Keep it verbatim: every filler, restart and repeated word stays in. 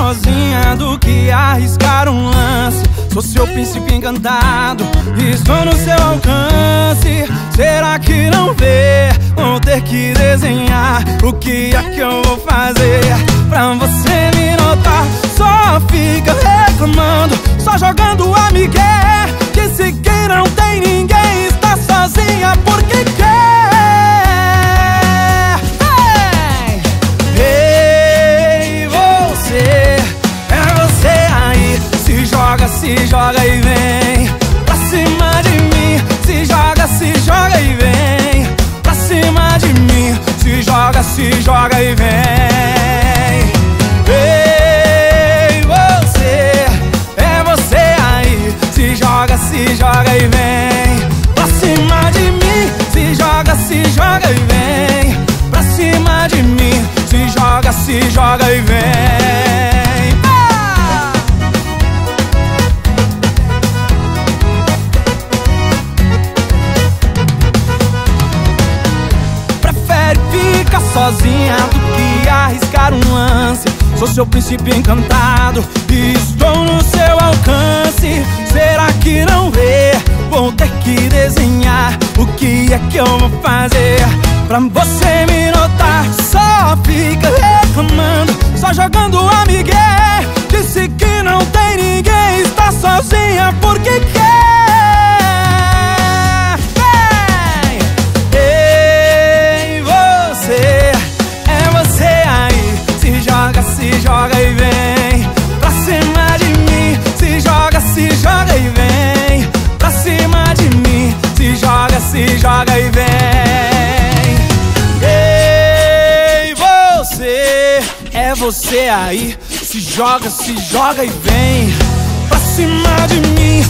sozinha do que arriscar um lance. Sou seu príncipe encantado e estou no seu alcance. Será que não vê? Vou ter que desenhar o que é que eu vou fazer pra você me notar. Só fica reclamando, só jogando a migué. Disse que não tem ninguém, está sozinha porque quer. Hey! Ei, você, é você aí. Se joga, se joga e vem pra cima de mim. Se joga, se joga e vem pra cima de mim. Se joga, se joga e vem. Ei, você, é você aí. Se joga, se joga e vem pra cima de mim. Se joga, se joga e vem pra cima de mim. Se joga, se joga e vem. Ah! Prefere ficar sozinha do que arriscar um lance. Sou seu príncipe encantado e estou no seu alcance. Será que não vê? Vou ter que desenhar o que é que eu vou fazer pra você me notar. Só fica reclamando, só jogando a migué. Disse que não tem ninguém, está sozinha porque quer. Ei, você, é você aí. Se joga, se joga e vem pra cima de mim. Se joga, se joga e vem pra cima de mim. Se joga, se joga e vem. Ei, você, é você aí. Se joga, se joga e vem pra cima de mim.